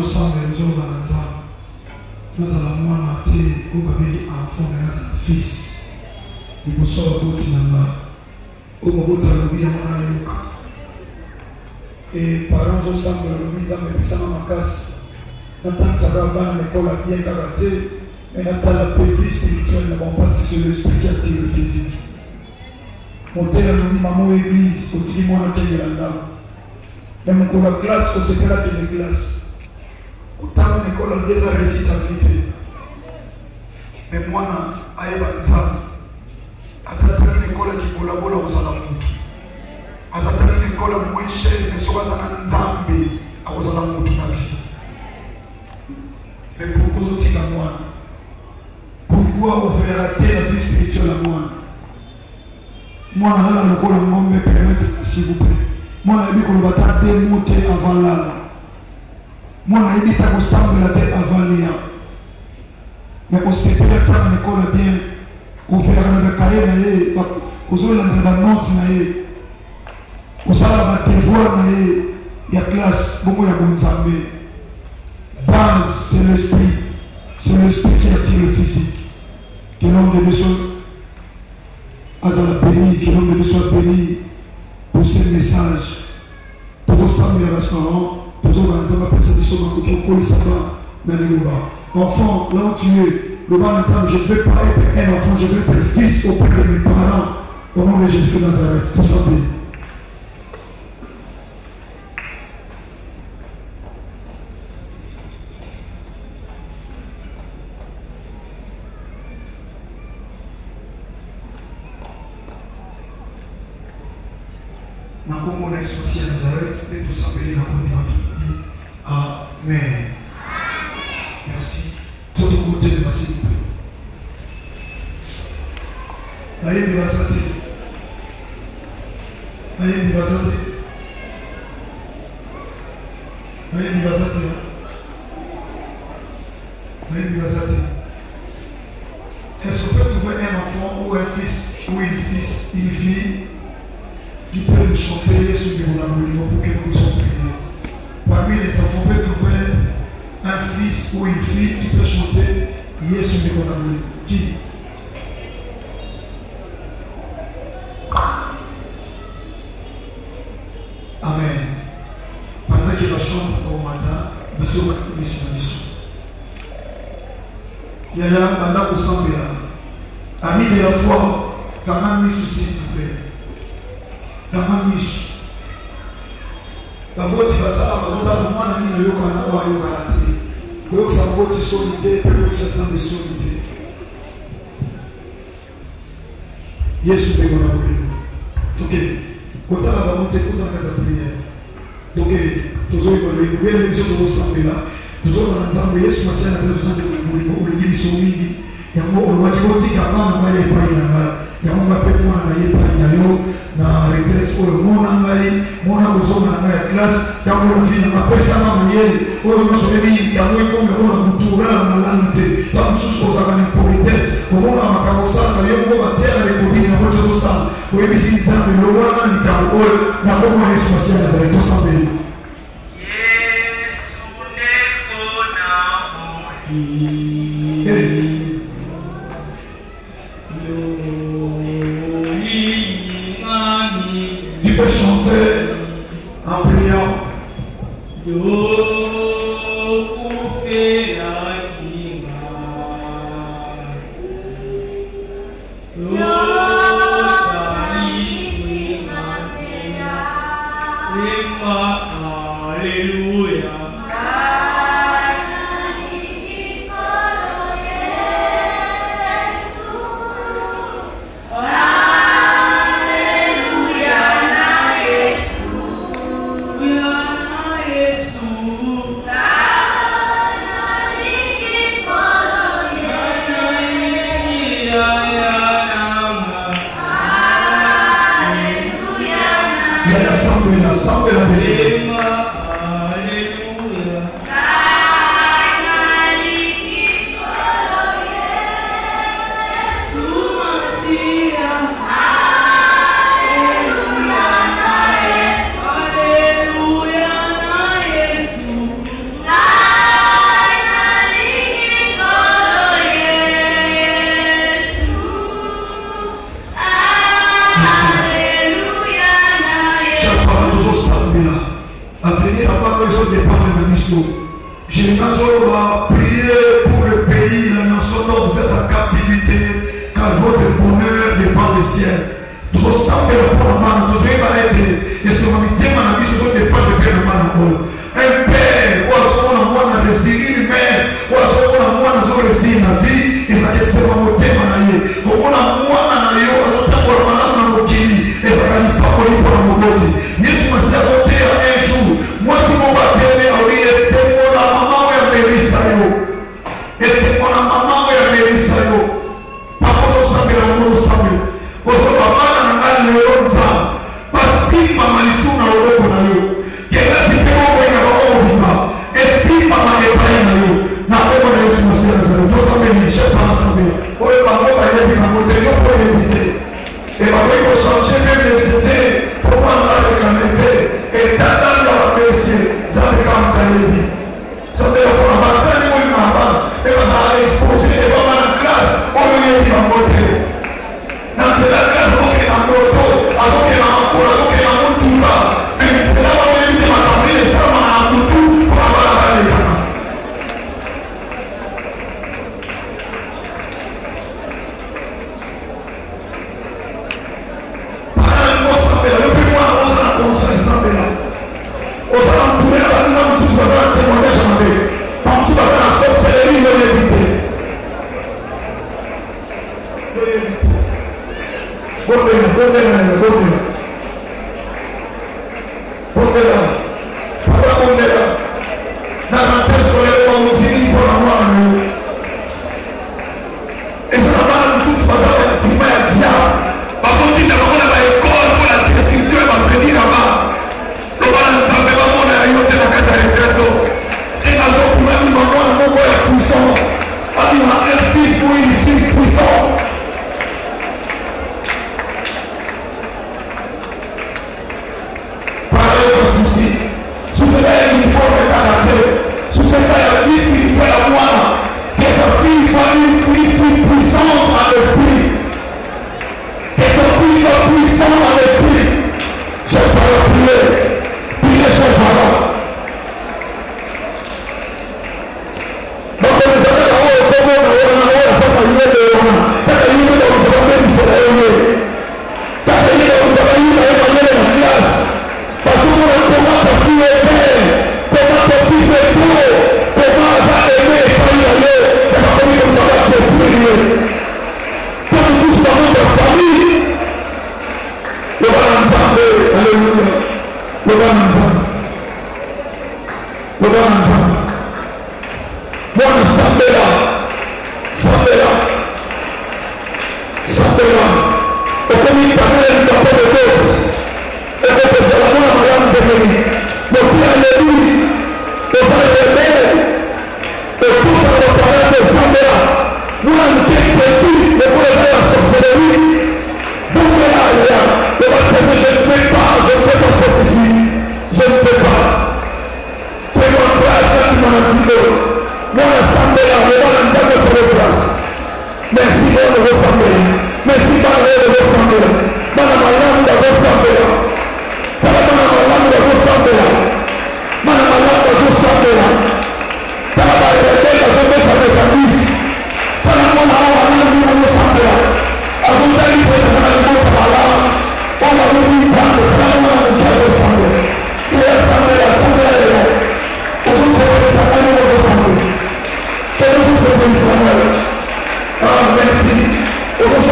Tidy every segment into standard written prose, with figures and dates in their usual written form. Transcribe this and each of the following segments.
ensemble nous allons dans le temps. Nous allons monter au babeli enfant de notre fils. Il faut sortir au Tinamba. Au moment où nous allons bien en Ayoka. Et parents ensemble, nous allons bien en casse. Nous allons bien l'école bien karaté. Mais nous allons la vie spirituelle, nous allons passer sur l'esprit qui attire le physique. Monter la maman église, au Timon à Kéléanda. Même pour la classe, au secret de la glace. Autant l'école déjà réussi à vivre. Mais moi, à Ebanza, à traiter l'école qui collabore aux Alamutu. À traiter l'école moins chère, mais soit à Nzambe, à aux Alamutu na vie. Mais pourquoi vous dites à moi? Pourquoi vous faites rater la vie spirituelle à moi? Moi, je vais me permettre, s'il vous plaît. Moi, je vais me démonter avant là. Moi, je vais me sembler la tête avant là. Mais on sait que l'école bien. On fait un cahier, on fait un note, on fait un devoir, il y a classe, beaucoup de bon base, c'est l'esprit. C'est l'esprit qui attire le physique. Que l'homme de Dieu soit béni, que l'homme de Dieu soit béni pour ces messages. Pour vos samedi à l'assurant, pour vos enfants, pour ces choses qui ont collé ça dans les lois. Enfant, là où tu es, le bas je ne veux pas être un enfant, je veux être fils auprès de mes parents. Au nom de Jésus de Nazareth, tout ça béni. Comment on est sorti à Nazareth et tout ça béni dans mon nom. Amen. Merci. Tout le côté de ma s'il vous plaît. Aïe, il va sortir. Aïe, il va sortir. Aïe, il va sortir. Aïe, il va sortir. Est-ce qu'on peut trouver un enfant ou un fils ou une fille qui peut nous chanter sur le monument pour que nous puissions prier? Parmi les enfants, on peut trouver un fils ou une fille qui peut chanter Yesu Mikonamuli. Qui? Amen. Pendant qu'il va chanter au matin, bisous. Yaya, pendant qu'on s'en va là, amis de la foi, quand même, s'il vous plaît. Quand même, d'abord, tu vas savoir, parce que moi, je ne sais pas si vous avez une solité, peut-être certains de solité. Yesu te gona bolimo. Ok. Quand on va monter, quand on va faire prière. Donc, tous les gens qui viennent de nous ressembler là, tous les gens qui ont Yesu Massia na zetu de bolimo, on les dit mingi. Yango on va dire que mama na yepa ina. Yango mapepo na yepa ina yo. Na retraite pour le monde en Marie, mon amouson dans la classe, dans mon vie, ma personne en Marie, où nous sommes venus, dans le monde, on a tout là, on a l'anté, dans le sous-sport, on a une politesse, au monde, on a commencé à faire un terre avec les communes, on a tout ça, où il y a des exemples, le monde, on a dit, dans le hall, n'a pas moins essentiel, vous avez tout ça, tu peux chanter en priant. Nazo va prier pour le pays, la nation dont vous êtes en captivité, car votre bonheur dépend du ciel. Tout semble pour la main, tout va être, et ce moment na biso so dépend de bien la main. Un père, ou à ce moment on a réussi une mère, ou à ce moment on a réussi la vie, et ça que c'est mon thème na yé. Comme on a moi na yo, on a pour la main na mokili, et ça va pas pour la mokoti. Yesu m'a sauté un jour. Moi si mon va tenir en lui, c'est mon maman ou un bébé sayo. Et c'est mon maman ou un bébé sayo. Papa so sabe la mo sabe. Ozo papa na ngani leo nza. Basi mama lisuna oloko na yo. Kela si pemo kwa ina baba obimba. Esi mama epai na yo. Na kwa na Yesu masiya na to sabe ni shepa na sabe. Oyo baba ba yebi na mote yo ko yebi. Et va vous changer même les idées pour prendre la réclamité et d'attendre la baisser. Ça fait comme ça les vies. Ça fait qu'on va faire le monde avant et on va exposer et on va dans la classe. On lui dit en côté. Dans cette classe, on est en moto, on est en cours, on est en moto là. Mais c'est là où on est en train de ça, on a un moto pour avoir la balle. Merci.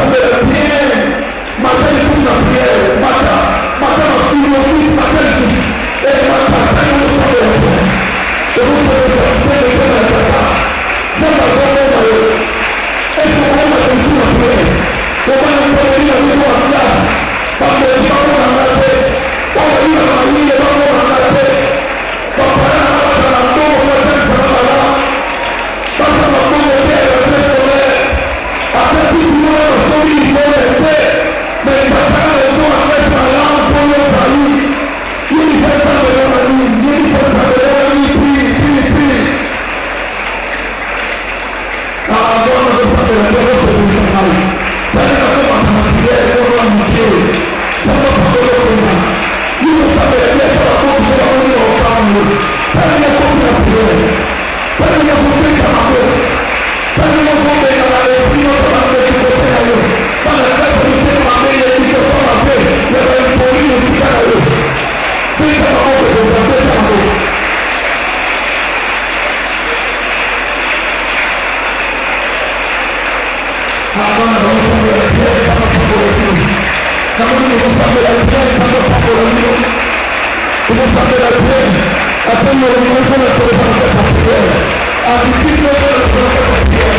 Bwana tunasambe la pia kama pamoja. Na Mungu tunasambe la pia kama pamoja. Tunasambe la pia atendo la Mungu sana sana pamoja. Akitimo sana sana pamoja.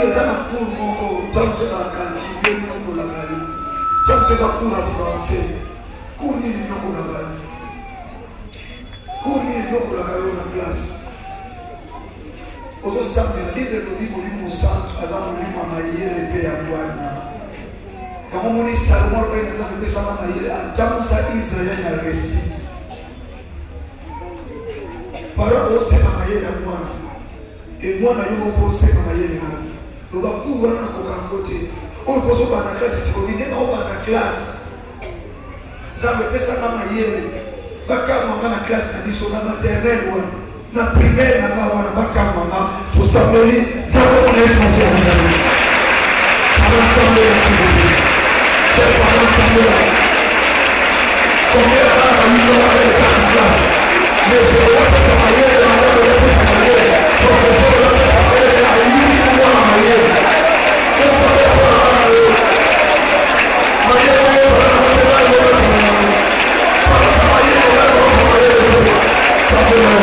eza na cour moko ntango eza na kanti yo nyokolaka yo ntango eza cour ya français cour nini nyokolaka yo cour nini nyokolaka yo na classe ozosambela livre elobi molimo santo aza molimo ya mayele mpe ya bwana yango moni salomo alobai na nzambe epesaka mayele atambusa israel na resite parole osema mayele ya mwana mwana yo moko osema mayele nano loba cour wana nakokango te oyo pozobanda classe sikobi ndenge obanda classe nzambe epesaka mayele bakamwanga na classe na biso na maternele wana na primaire na nga wana bakamwanga tosambeli nakomona yesu masiya nazali alasambela sibobi c'est pas alasambela combien bana bayino baleka na classe mais olapesa mayele madame olapesa mayele professeur olapesa mayele ayibisi mwana mayele osambela mpona bana yo mayele oyo bana maternele olapesa mayele palasa mayele olapesa mayele sambela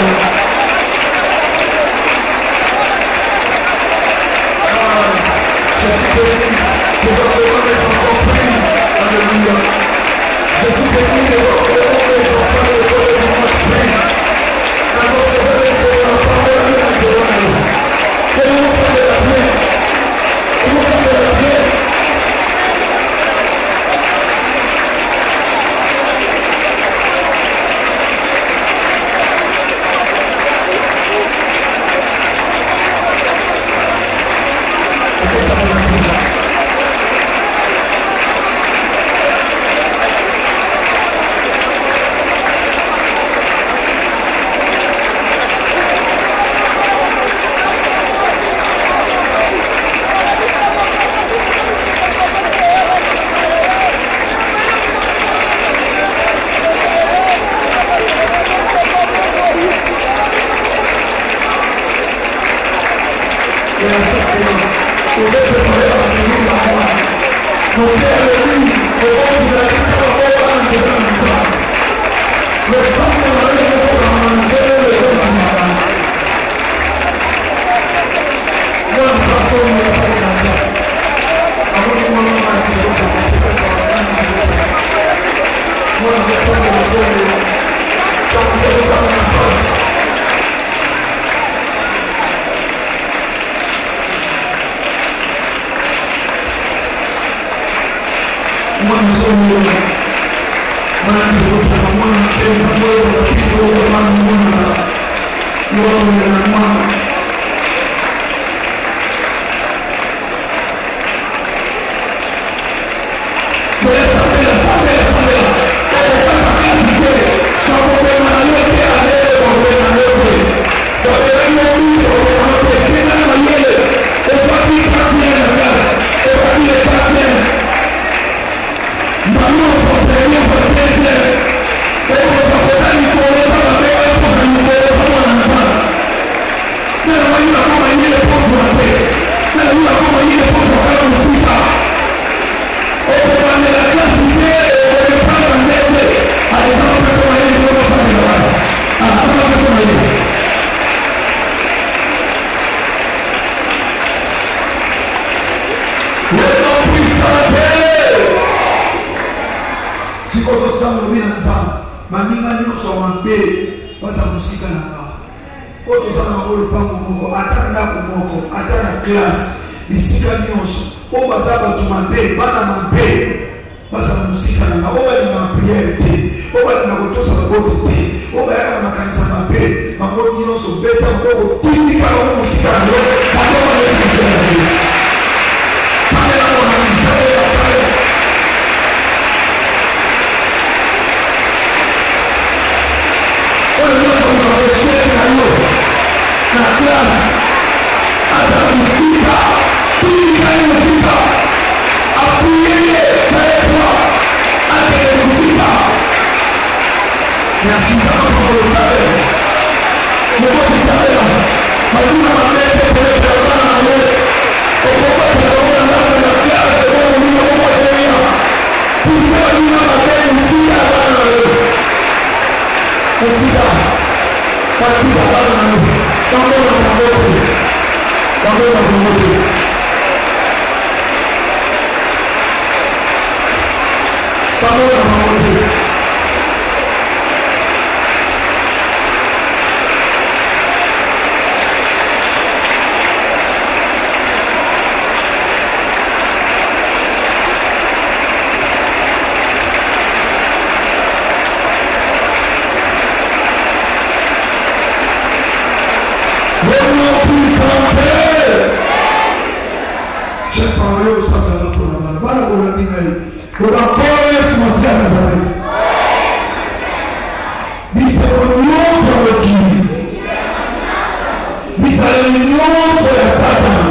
chaque parole au centre de la parole. Voilà pour la minère. Pour la parole, c'est mon ciel Nazareth. Bisèmonion sur le qui. Bisèmonion sur la Satan.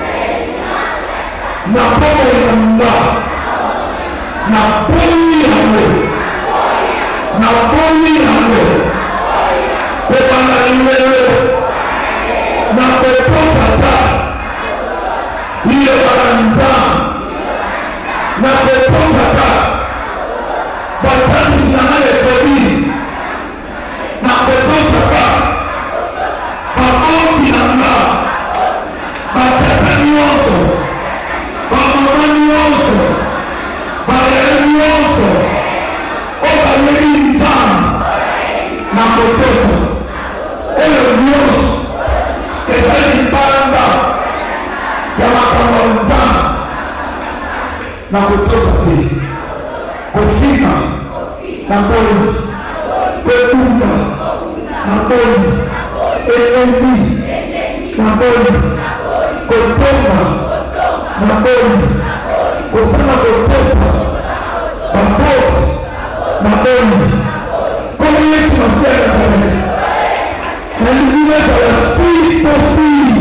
Na pomo yamba. Na poli yambo. Na poli yambo. Pepana yambo. Na pepo sata. Ile baranza. Na pepo sata. Batani sinamale kobi. Na pepo sata. Bakoti nanga. Batata nyoso. Bamama nyoso. Bayere nyoso. Obayeri nzam. Na kotosa. Oyo nyoso. Ezali mbanda. Yamakamba nzam. Na kotosa te. Kofika. Na boli. Kwekunda. Na boli. Enemi. Na boli. Kotomba. Na boli. Kosana kotosa. Bapot. Na boli. Como Yesu Masiya Nazareth. Na lingine za la Kristo fii.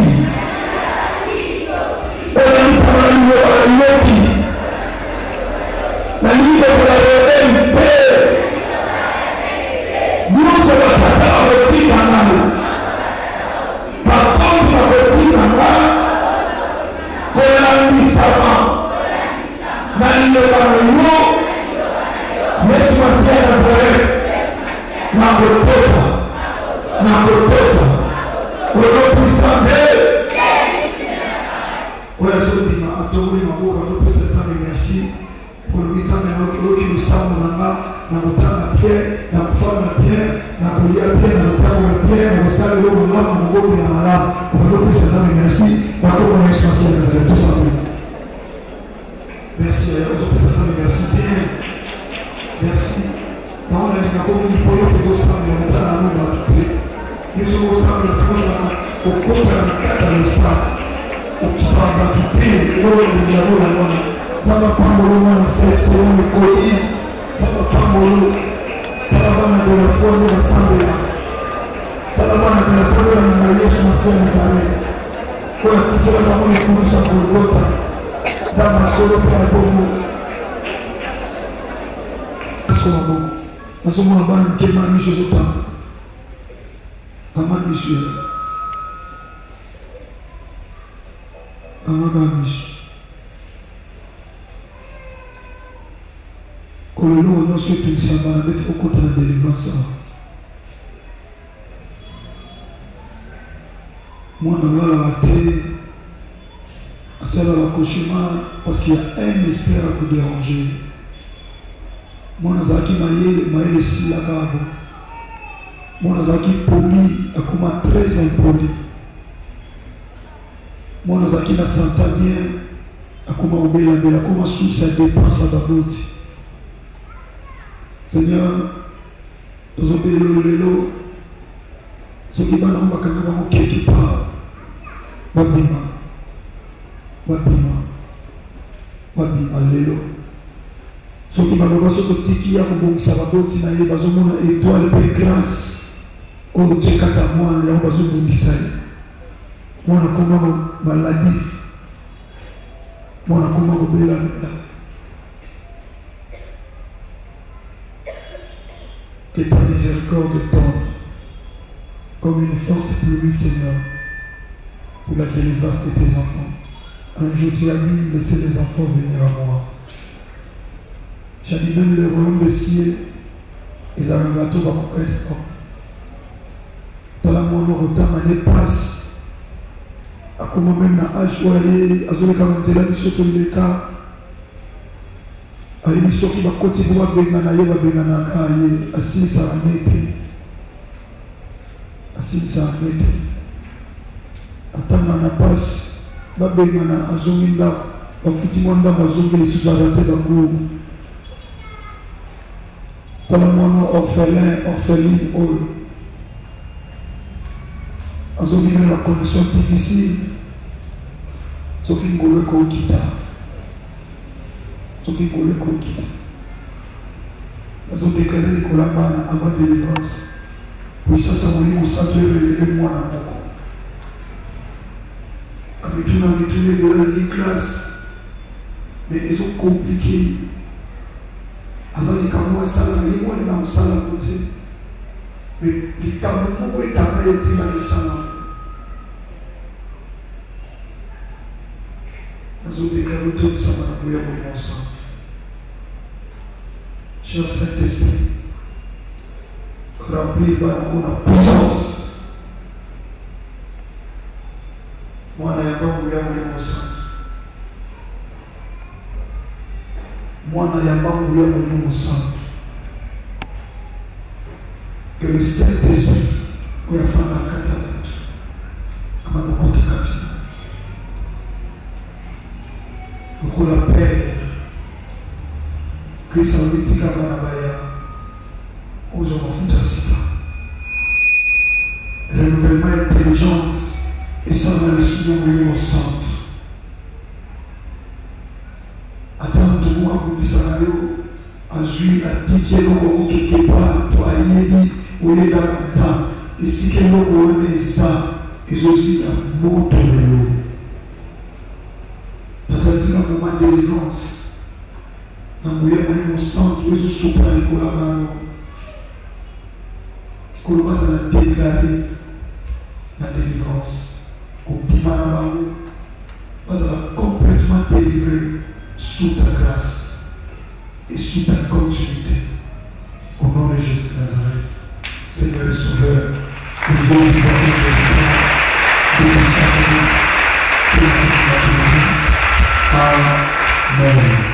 Ela nisama liwe wala yoki. Na lingine za la RMP. Nyuso wa tata awetika nana. Patonsi awetika nana. Kola nisama. Na liwe wala yo. Yesu Masiya Nazareth. Na kotosa. Na kotosa. Kono puissante. Oya soki na atongoli maboka nopesa nzambe merci mpona mitanga oyoki losambo na nga na kotanga bien na kofanda bien na kolia bien na kotambola bien na kosala eloko malamu na mobombi na malamu mpona nopesa nzambe merci bakomona Yesu Masiya Nazareth tout simplement. Merci ozopesa nzambe merci bien merci naona linakomi poyo kosambela motala yango bato te yesu kosambela mpona okotala na kati ya losambo okipamba tupe oyo yango na wana zamba pambolo mwana sese wana ekoli zamba pambolo tala bana de la foi nde basambela tala bana de la foi na Yesu Masiya Nazareth oyo akufela bango ekulusa Golgota zamba solo mpe ya bongo asola bongo nazomona bana nkema miso ezotanga kama miso ya Kamagamish Kolelo nyonso etunisaka na ndenge okota na délivrance awa mwana alalaka te asalaka cauchemar parce qu'il y a un esprit à kodéranger mwana azalaki mayele esilaka abo mwana azalaki poli akoma très impoli mwana azalaki na santa bien akoma obelambela akoma susi ya dépense ya baboti Seigneur tozobela lelo soki bana ngo bakanga bango quelque part babima lelo soki baloba soki otiki ya kobongisa baboti na ye bazomona étoile mpe grâce oyo tie kati ya mwana yango bazobongisa ye mwana koma maladi mwana koma kobelamela que ta miséricorde tombe comme une forte pluie, Seigneur, pour la délivrance de tes enfants. Un jour tu as dit, laissez les enfants venir à moi. Tu as dit même le royaume des cieux, ils avaient un bateau à couper des pommes. Dans la moindre retard, ma passe. À comment même na âge où elle est, à zone quarantaine, il saute le cas. À l'émission qui va continuer à bengana, il va bengana, assis ça va mettre. Assis ça va mettre. Attends, na passe. Va bengana, à zone là, va foutre moi dans ma zone, les sous-arrêtés dans le groupe. Dans le monde orphelin, orpheline, à zone dans la condition difficile. soki ngolo ekokita soki ngolo ekokita nazodekare likola bana avant délivrance puissance ya molimo santo ereleve mwana moko amituna ebela ni classe mais ezokomplike azali likambo asala na ye wana na mosala ngo te mais likambo moko etanga etilakisana nazodekare otonisama na boya molimo santo. Cher Saint-Esprit, remplis par mon puissance. Moi, je n'ai pas voulu mon sang. Moi, je n'ai pas voulu mon sang. Que le Saint-Esprit, où il y a fait la catalogue, à ma côté catalogue. Pour la paix. Kristo alitika barabara uzo mafuta sita renouvellement intelligence et ça dans le souvenir au centre attends tout moi pour bisanayo azui atike loko quelque part to ayebi oye dans le temps et si que loko on est ça et aussi un moto lelo tatatina moment de délivrance na moya molimo santo ezosopela likolo ya bango kolo bazala déclaré na délivrance kobima na bango bazala complètement délivré sous ta grâce et sous ta continuité au nom de Jésus de Nazareth. Seigneur et Sauveur, nous allons vous Amen.